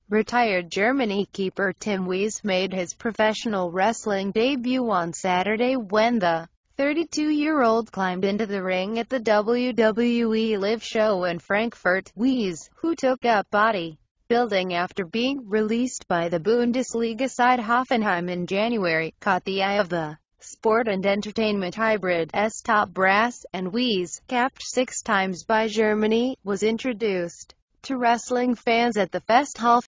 Retired Germany keeper Tim Wiese made his professional wrestling debut on Saturday when the 32-year-old climbed into the ring at the WWE Live show in Frankfurt. Wiese, who took up bodybuilding after being released by the Bundesliga side Hoffenheim in January, caught the eye of the sport and entertainment hybrid's top brass, and Wiese, capped 6 times by Germany, was introduced to wrestling fans at the Festhalle